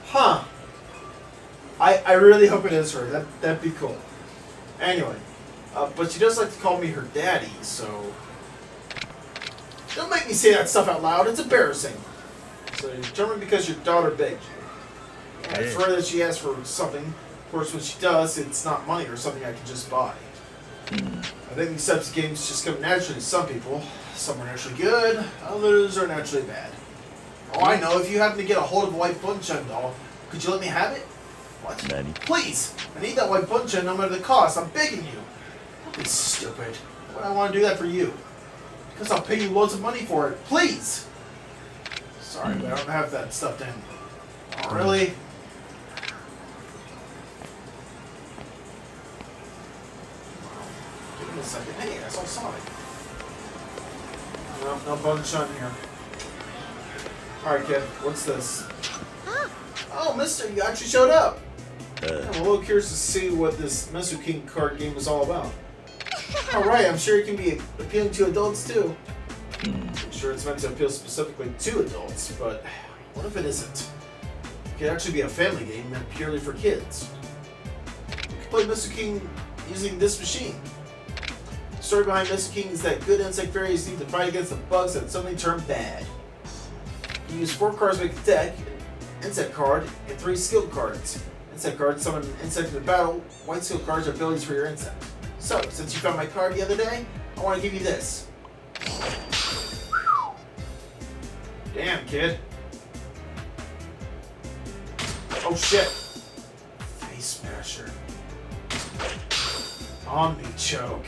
Huh. I really hope it is her. That'd be cool. Anyway, but she does like to call me her daddy, so don't make me say that stuff out loud. It's embarrassing. So you're determined because your daughter begged you. And it's rare that she asks for something. Of course, when she does, it's not money or something I can just buy. I think these types of games just come naturally to some people. Some are naturally good, others are naturally bad. Oh, I know. If you happen to get a hold of a white Bunchun doll, could you let me have it? What? Nani? Please! I need that white Bunchun no matter the cost. I'm begging you. Don't be stupid. Why do I want to do that for you? Because I'll pay you loads of money for it. Please! Sorry, but I don't have that stuffed in. Oh, really? Give me a second. Hey, I saw Sonic. No Bunchun here. Alright, kid. What's this? Oh, mister, you actually showed up. I'm a little curious to see what this Mesuking card game is all about. Alright, I'm sure it can be appealing to adults too. I'm sure it's meant to appeal specifically to adults, but what if it isn't? It could actually be a family game meant purely for kids. You can play Mesuking using this machine. The story behind Mesuking is that good insect fairies need to fight against the bugs that suddenly turn bad. You use 4 cards to make a deck, an insect card, and 3 skill cards. Insect cards summon an insect into battle. White skill cards are abilities for your insect. So, since you found my card the other day, I want to give you this. Damn, kid. Oh shit. Face Smasher. Omni Choke.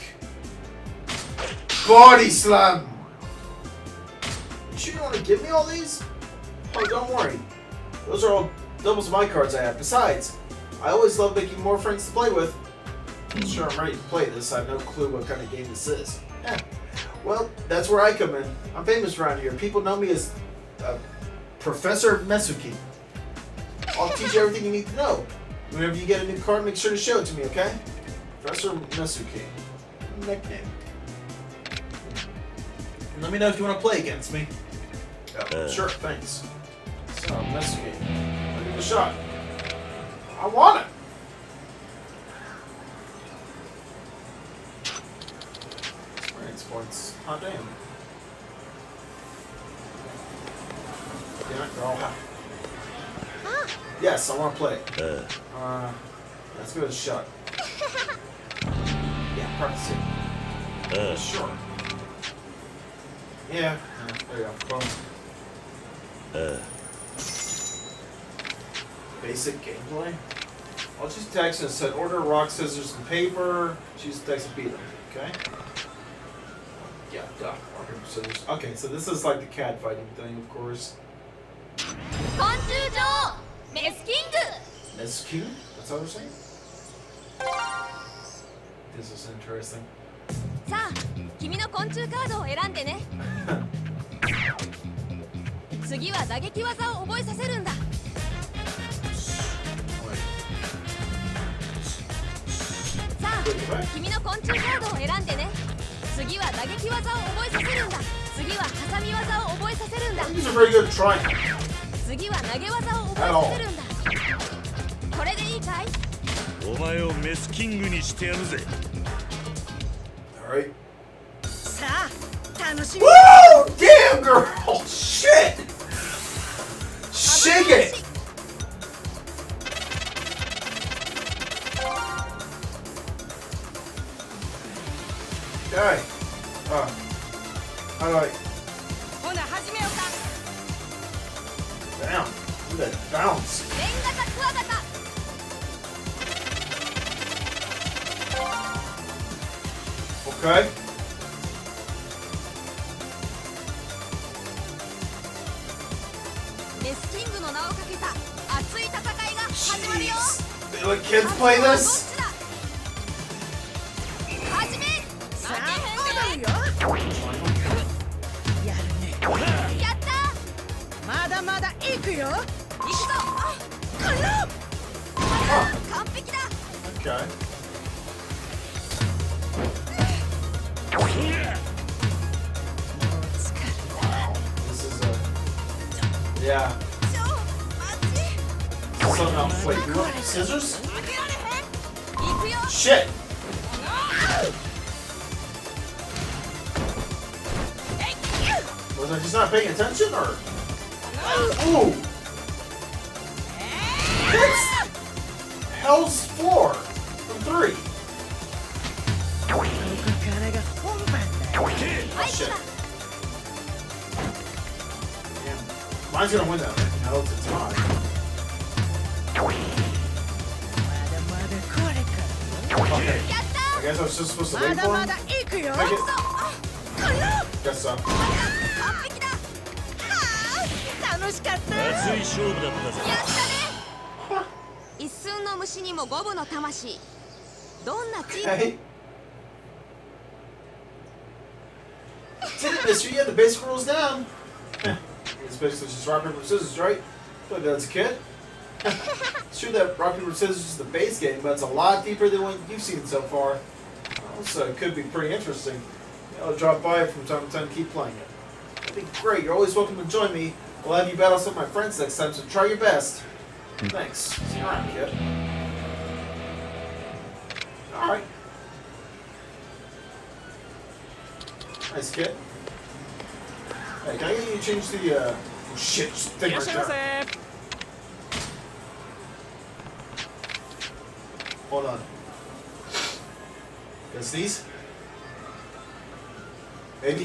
Body Slam! You sure you want to give me all these? Oh, don't worry. Those are all doubles of my cards I have. Besides, I always love making more friends to play with. Sure, I'm ready to play this. I have no clue what kind of game this is. Well, that's where I come in. I'm famous around here. People know me as Professor Mesuking. I'll teach you everything you need to know. Whenever you get a new card, make sure to show it to me, okay? Professor Mesuking. Nickname. And let me know if you want to play against me. Oh, sure, thanks. So, Mesuking. I'll give it a shot. I want it! Experience points. Oh, damn. Damn it, girl. Yes, I want to play. Let's give it a shot. Yeah, practicing. Sure. Yeah, there you go. Boom. Basic gameplay. I'll just text and set order rock, scissors, and paper. Choose text and beat them. Okay. Yeah, duh. Rock, paper, scissors. Okay, so this is like the cat fighting thing, of course. Mesuking? That's what we're saying? This is interesting. さあ、君の昆虫カードを選んでね。次は打撃技を覚えさせるんだ。さあ、君の昆虫カードを選んでね。次は打撃技を覚えさせるんだ。次は挟み技を覚えさせるんだ。 These are very good at trying. 次は投げ技を覚えさせるんだ。これでいいかい？ お前をメスキングにしてやるぜ。 Alright. さあ、楽しみ。 Woo! Damn, girl! Shit! Shake it! Okay. Alright. ほな、始めようか。 Damn. Look at that bounce. レンガタクワガタ。 Okay. メスキングの名をかけた熱い戦いが始まるよ。 They let kids play this? 始め。さあ、踊るよ。やるね。やった。まだまだ行くよ。行くぞ。完璧だ。 Okay. Wow. This is a... Yeah. Somehow, wait, you want scissors? Shit! Was I just not paying attention, or? Ooh! What's hell's 4 from 3? Oh, shit. Damn. Mine's gonna win that thing. Now it's mine. Okay. I guess I was just supposed to wait for him. Guess so. 熱い勝負だったぜ。 やったね。一寸の虫にも五分の魂。どんなチーム？ Okay. Did it, mister? You had the basic rules down. It's basically just rock, paper, scissors, right? Like that's a kid. It's true that rock, paper, scissors is the base game, but it's a lot deeper than what you've seen so far. Also, it could be pretty interesting. I'll drop by from time to time to keep playing it. It'd be great. You're always welcome to join me. We'll have you battle some of my friends next time, so try your best. Thanks. See you around, kid. Alright. Nice, kid. Hey, can I get you to change the, oh shit, thing right there. Hold on. Gonna sneeze? Maybe?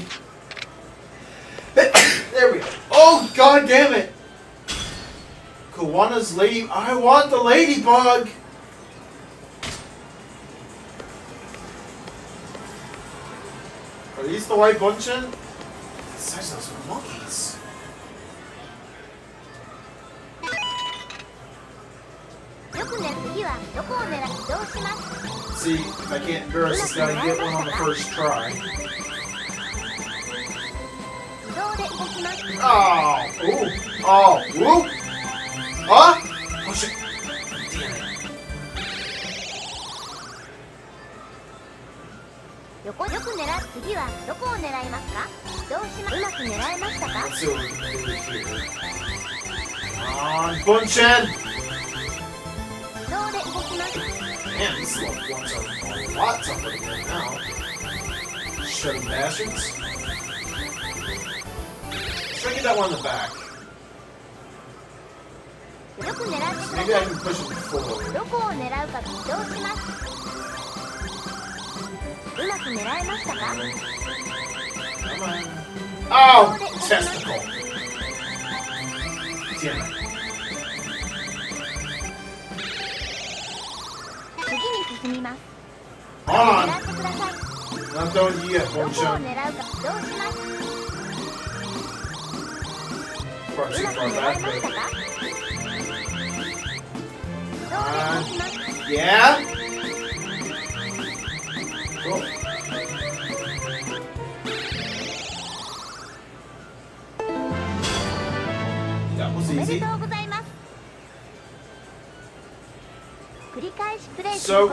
There we go. Oh, god damn it! Kawana's lady. I want the ladybug! Are these the white bunchin? The size of those monkeys. See, if I can't embarrass this guy, get one on the first try. Oh! Ooh! Oh! Whoop! Huh? Oh shit! Damn it. Let's see what we can do here. Come on, Bunchin! Man, these little ones are a lot tougher to get now. Shutting bastards. Try to get that one in the back. Maybe I can push him forward. Come on. Oh! Testicle! Damn it. Hold on! Not done yet, Bunchin. Far too far back, but... Yeah? Cool. That was easy. So,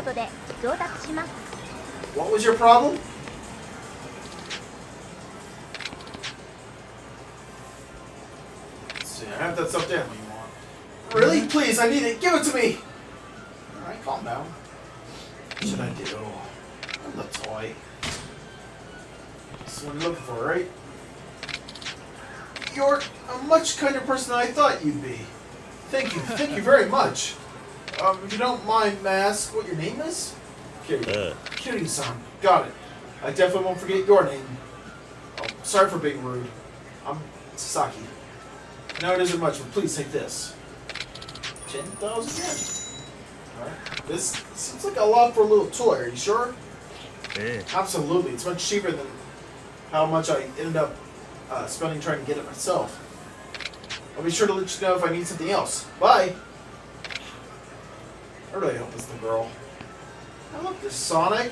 what was your problem? Let's see, I have that stuff down. What you want? Really? Please, I need it. Give it to me. Alright, calm down. What should I do? I'm the toy. This is what you're looking for, right? You're a much kinder person than I thought you'd be. Thank you very much. If you don't mind, may I ask what your name is? Kiryu. Kiryu-san. Got it. I definitely won't forget your name. Oh, sorry for being rude. I'm Sasaki. No, it isn't much, but please take this. 10,000 yen. Alright. This seems like a lot for a little toy. Are you sure? Yeah. Absolutely. It's much cheaper than how much I ended up spending trying to get it myself. I'll be sure to let you know if I need something else. Bye! I really hope it's the girl. Oh look, there's Sonic.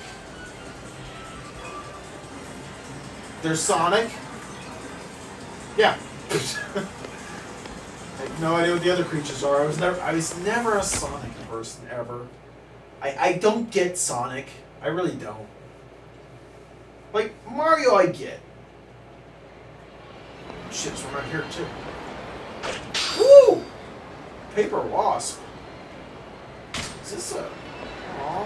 There's Sonic. Yeah. I have no idea what the other creatures are. I was never a Sonic person ever. I don't get Sonic. I really don't. Like Mario, I get. Shit's from right here too. Woo! Paper Wasp. Is this a... Aw.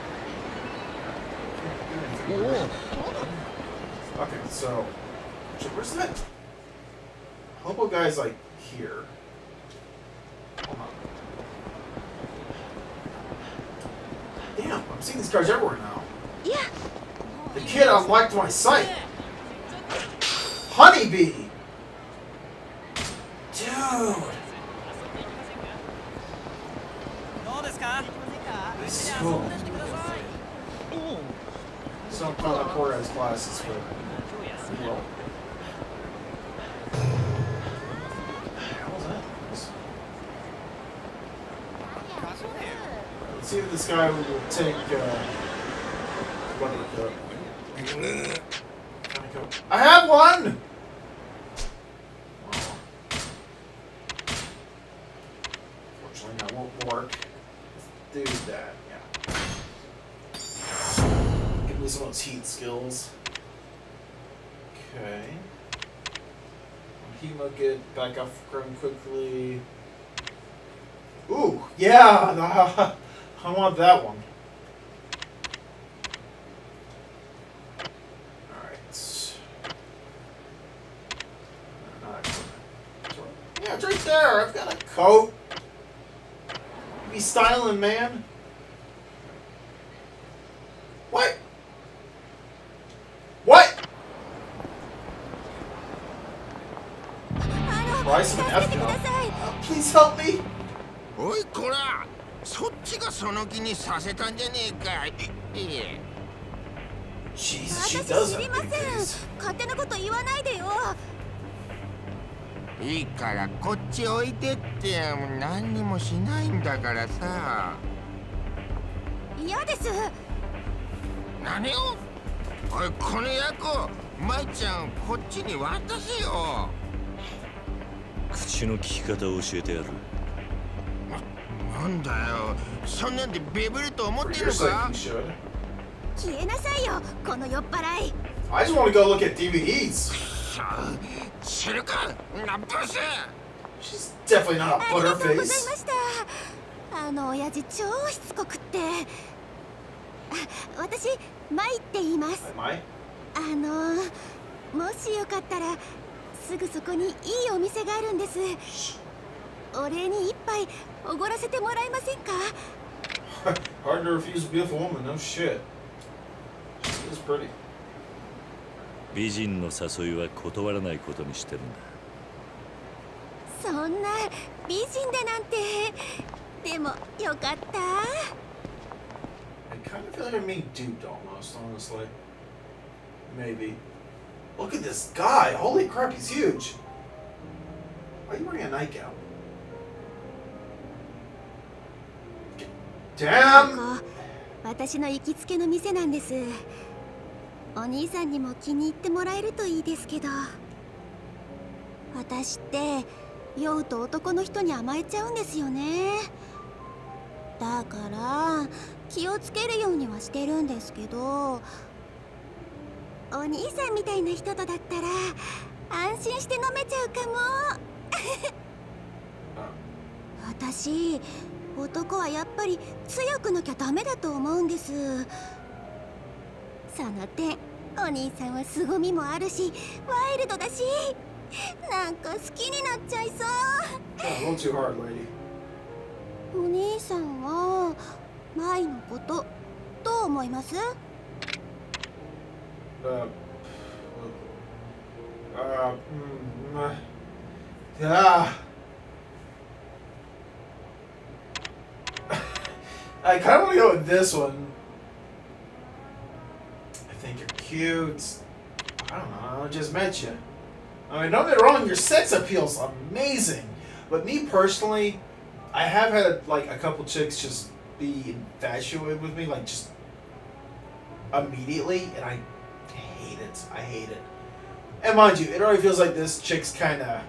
Okay, so... Where's that? Hobo guy's like here. Hold on. Damn, I'm seeing these cars everywhere now. Yeah. The kid unlocked my sight. Honeybee! Dude! This is cool. So I'm calling out poor guy's classes for... Well... Let's see if this guy will take, I have one! Unfortunately, that won't work. Let's do that, yeah. Give me some of those heat skills. Okay. Hemo get back off ground quickly. Ooh, yeah! I want that one. Alright. Yeah, it's right there. I've got a coat. You be styling, man. What? What? Price of an F-gun. Please help me. おいこら、そっちがその気にさせたんじゃねえか。 Jesus, she does have big face. 勝手なこと言わないでよ。 いいからこっち置いてって何にもしないんだからさ。 嫌です。 何を？おいこの役、舞ちゃんこっちに渡せよ。 口の利き方を教えてやる。 なんだよ、そんなんでビビると思ってるのか？ 消えなさいよ、この酔っ払い。 I just want to go look at DVDs. 知るか、ナップス。 She's definitely not a butterface. ありがとうございました。親父超しつこくって。私、マイって言います。 マイ？ もしよかったらすぐそこにいいお店があるんです。お礼に一杯おごらせてもらえませんか？ Hard to refuse a beautiful woman, no shit. She is pretty. 美人の誘いは断らないことにしてるんだ。 そんな美人だなんて。でもよかった。 I kind of feel like I'm being duped almost, honestly. Maybe. Look at this guy! Holy crap, he's huge! Why are you wearing a nightgown? Damn! ここ私の行きつけの店なんです。お兄さんにも気に入ってもらえるといいですけど。私って酔うと男の人に甘えちゃうんですよね。だから気をつけるようにはしてるんですけど、お兄さんみたいな人とだったら安心して飲めちゃうかも。私男はやっぱり強くなきゃダメだと思うんです。その点お兄さんは凄みもあるしワイルドだし、なんか好きになっちゃいそう。 Oh, too hard, lady. お兄さんはマイのことどう思います？ Yeah. I kind of want to go with this one. I think you're cute. I don't know, I just met you. I mean, don't get me wrong, your sex appeal's amazing. But me personally, I have had like a couple chicks just be infatuated with me, like just immediately, and I hate it. I hate it. And mind you, it already feels like this chick's kind of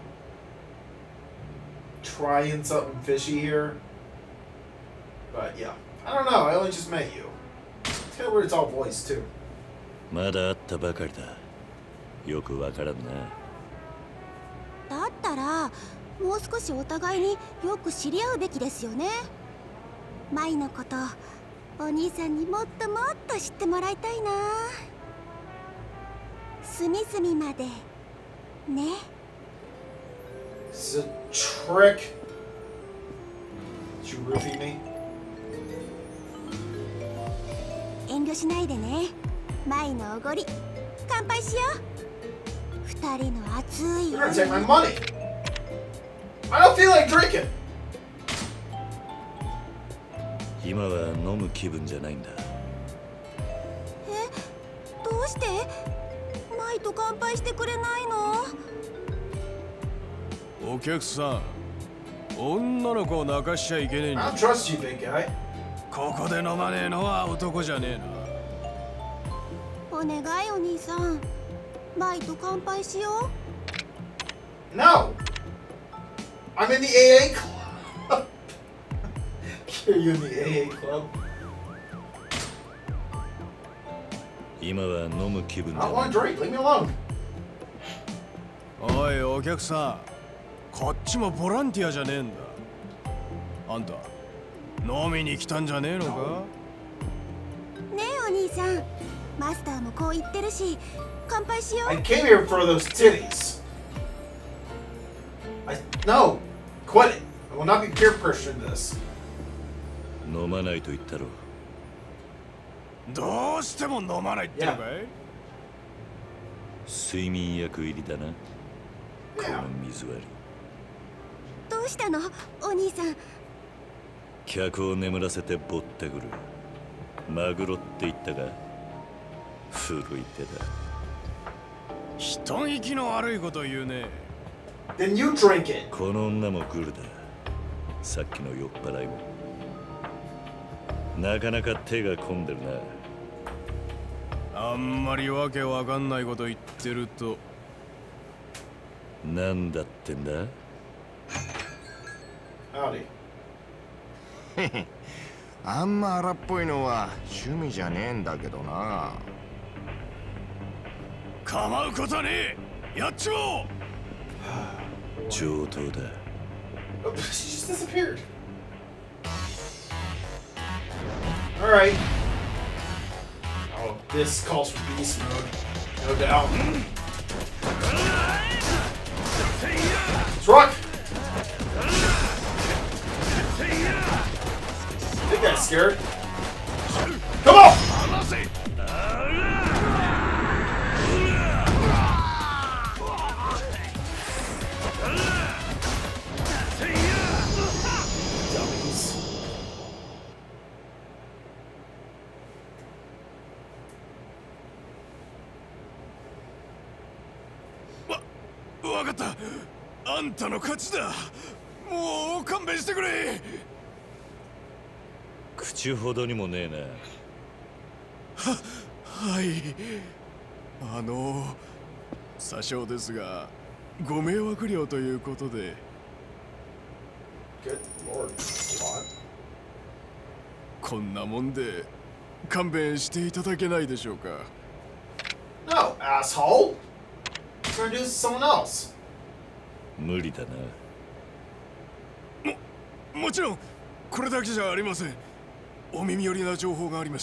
trying something fishy here. But yeah, I don't know. I only just met you. It's kind of weird. It's all voice too. まだ会ったばかりだ。よくわからんな。 だったらもう少しお互いによく知り合うべきですよね。 マイのことお兄さんにもっともっと知ってもらいたいな。隅々までね。 This is a trick. Did you roofie me? 遠慮しないでね。マイのおごり乾杯しよう。二人の熱い You're gonna take my money. I don't feel like drinking. 今は飲む気分じゃないんだ。 どうしてマイと乾杯してくれないの？ お客さん、女の子を泣かしちゃいけねえん I だ。 don't trust you, big guy. ここで飲まねえのは男じゃねえな。 お願いお兄さん、マイと乾杯しよう。 No. I'm in the AA club. Are you in the AA club? 今は飲む気分じ I ゃ don't な want い。 to drink. Leave me alone. おいお客さん、こっちもボランティアじゃねえんだ。あんた飲みに来たんじゃねえのか？ ねえお兄さん、マスターもこう言ってるし、乾杯しよ I う。 came here for those titties. No. Quit it. I will not be peer pressured in this. 飲まないと言ったろ。 どうしても飲まないってのかい？ 睡眠薬入りだな。この水割り。 どうしたのお兄さん？ 客を眠らせてぼったくる。マグロって言ったが、古い手だ。 人聞きの悪いこと言うね。 Then you drink it. この女もグルだ。さっきの酔っ払いも。なかなか手が込んでるな。 あんまりわけわかんないこと言ってると。 なんだってんだ？ Howdy. あんま荒っぽいのは趣味じゃねえんだけどな。 構うことねえ。やっちまおう。 上等だ。 Oh, she just disappeared. Alright. Oh, this calls for beast mode. No doubt. Let's rock! I think that's scared. Come on! Dummies. わかった。あんたの勝ちだ。もう勘弁してくれ。 口ほどにもねえな。 はい。詐称ですが、ご迷惑料ということで。 Good lord. That's a lot. こんなもんで勘弁していただけないでしょうか。 No, asshole! You're gonna do this to someone else. 無理だな。 もちろんこれだけじゃありません。お耳寄りな情報がありまして、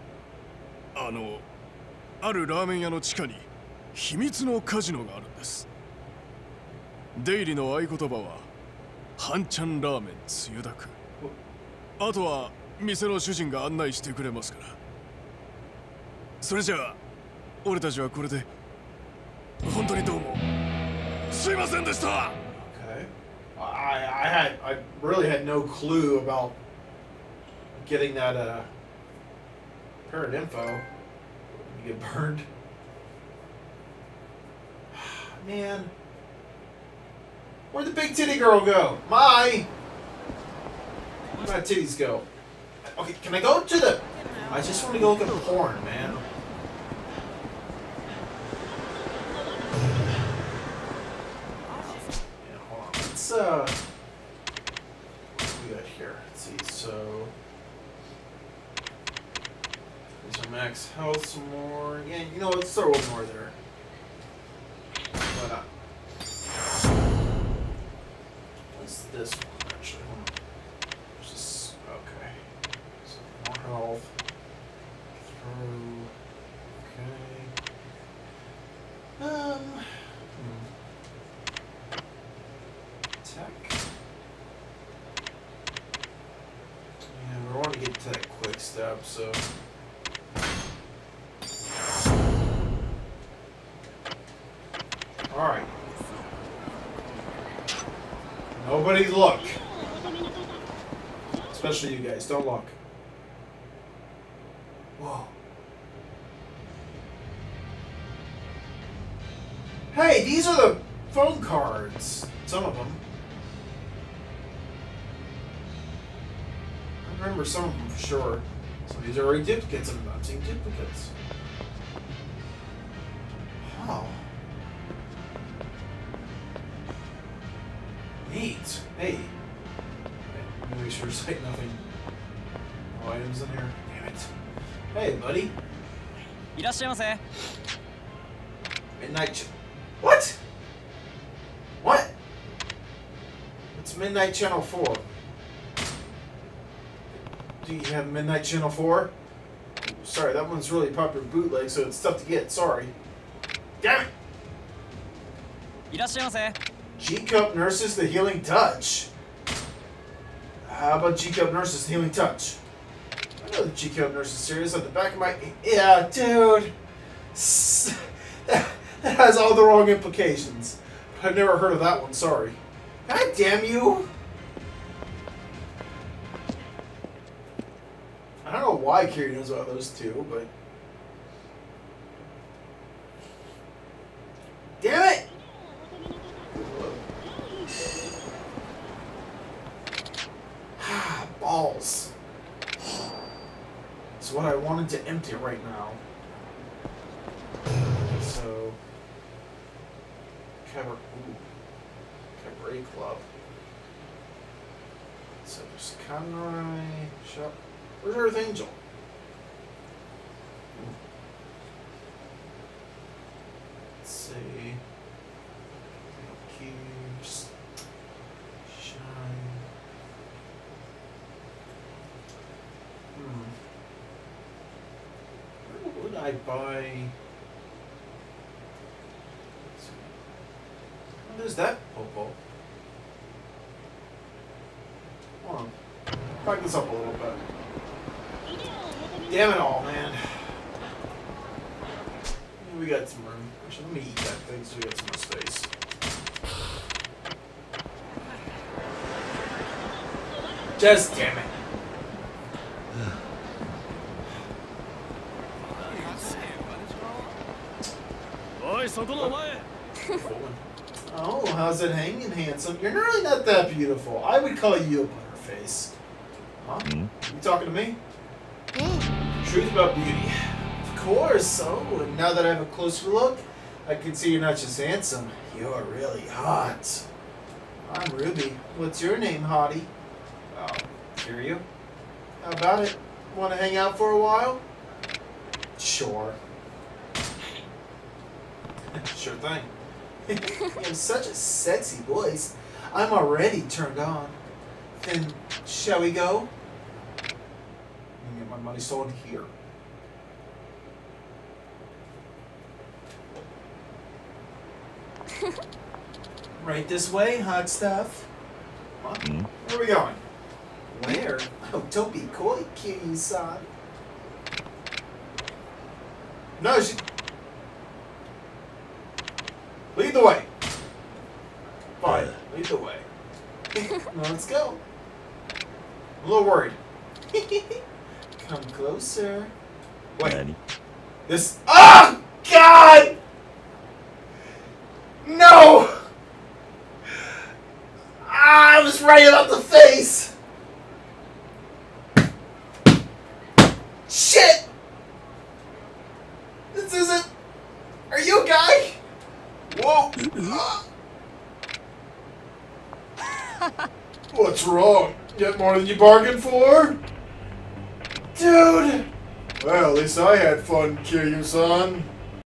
あるラーメン屋の地下に秘密のカジノがあるんです。出入りの合言葉は半ちゃんラーメンつゆだく。あとは店の主人が案内してくれますから。それじゃあ俺たちはこれで。本当にどうもすいませんでした。 Okay. I really had no clue about getting that parent info. You get burned. Man. Where'd the big titty girl go? Where'd my titties go? Okay, can I go to the... I just want to go look at porn, man. Yeah, hold on. Let's, what do we got here? Let's see, so... There's our max health some more. Yeah, you know, let's throw one more there. Why not? What's this one, actually? Hold on. There's this... Okay. Health. Throw. Okay. Attack. Yeah, we want to get to that quick step, so. Alright. Nobody look. Especially you guys. Don't look. Whoa. Hey, these are the phone cards. Some of them. I remember some of them for sure. So these are already duplicates. I'm seeing duplicates. Oh. Neat. Hey. Let me make sure there's like nothing. No items in here. Damn it. Hey, buddy. いらっしゃいませ。 Midnight. What? What? It's Midnight Channel 4. Do you have Midnight Channel 4? Sorry, that one's really popular bootleg, so it's tough to get. Sorry. Damn it! いらっしゃいませ。 G-Cup Nurses The Healing Touch. How about G-Cup Nurses The Healing Touch? I know the G-Cup Nurses series on the back of my... Yeah, dude. That has all the wrong implications. I've never heard of that one, sorry. God damn you! I don't know why Kiri knows about those two, but... Damn it! Balls. It's what I wanted to empty right now. So... Cabaret Club. So there's Conroy Shop. Where's Earth Angel? Let's see. Cubes. Shine. Where would I buy? What is that, Popo? Hold on. Back this up a little bit. Damn it all, man. Yeah, we got some room. Actually, let me eat that thing so we got some more space. Just damn it. Oh, how's it hanging, handsome? You're really not that beautiful. I would call you a butterface. Huh? You talking to me? Truth about beauty. Of course. Oh, and now that I have a closer look, I can see you're not just handsome. You're really hot. I'm Ruby. What's your name, hottie? Oh, hear you? How about it? Want to hang out for a while? Sure. Sure thing. You have such a sexy voice. I'm already turned on. Then, shall we go? I'm gonna get my money stolen here. Right this way, hot stuff. Huh? Where are we going? Where? Oh, don't be coy, Kiryu-san. No, she... Lead the way. Fine, lead the way. Let's go. I'm a little worried. Come closer. Wait. Nani? This... Oh, God! No! I was right about the face! Shit! This isn't... Are you a guy? Whoa! What's wrong? Get more than you bargained for? Dude! Well, at least I had fun, Kiryu-san.